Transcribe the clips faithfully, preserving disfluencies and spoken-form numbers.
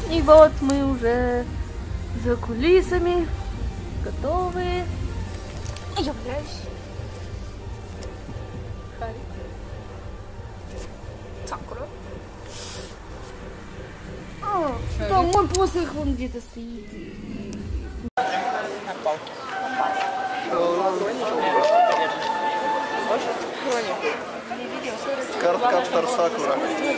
И вот мы уже за кулисами, готовы. Являюсь. Хари. Сакура. А, там мой посох, он где-то стоит. Карт-каптор Сакура.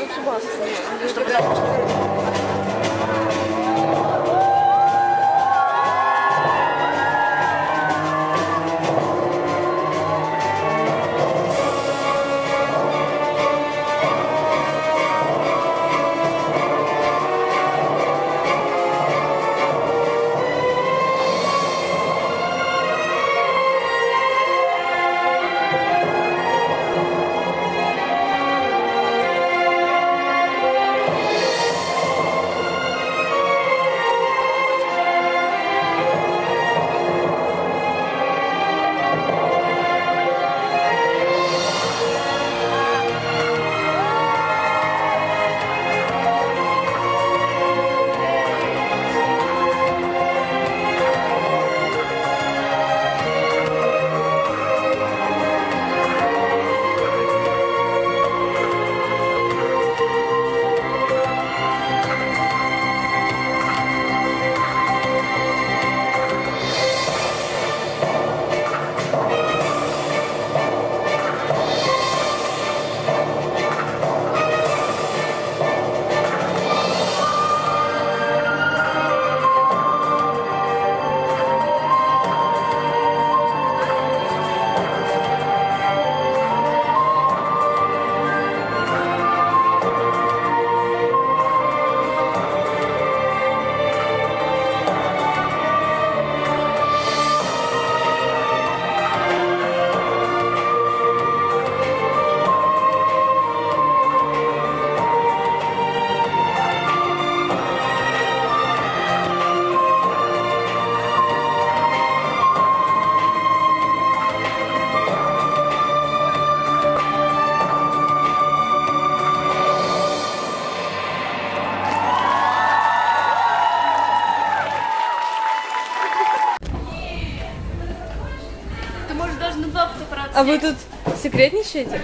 А вы тут секретничаете?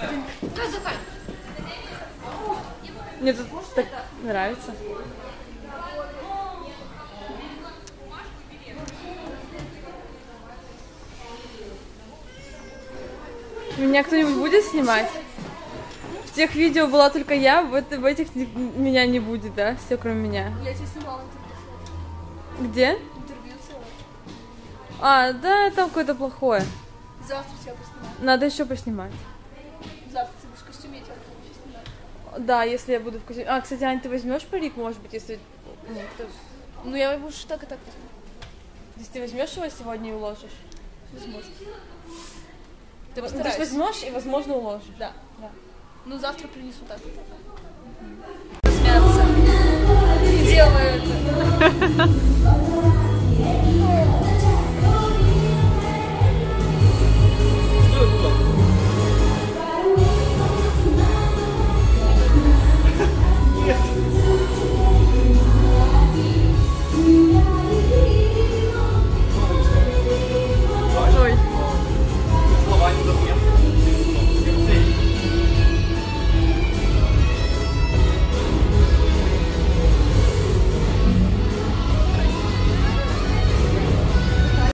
Мне тут так нравится. Меня кто-нибудь будет снимать? В тех видео была только я, в, это, в этих меня не будет, да? Все кроме меня. Я тебя снимала интервью. Где? Интервью целое. А, да, там какое-то плохое. Завтра тебя поснимаю. Надо еще поснимать. Завтра ты будешь в костюме, я тебя буду снимать. Да, если я буду в костюме. А, кстати, Ань, ты возьмешь парик, может быть, если. Ну, кто... ну я его уж так и так возьму. Если ты возьмешь его сегодня и уложишь? Возможно. Ты, ты же возьмешь и, возможно, уложишь. Да. Да. Ну завтра принесу так. Смеяться. Не делаю это.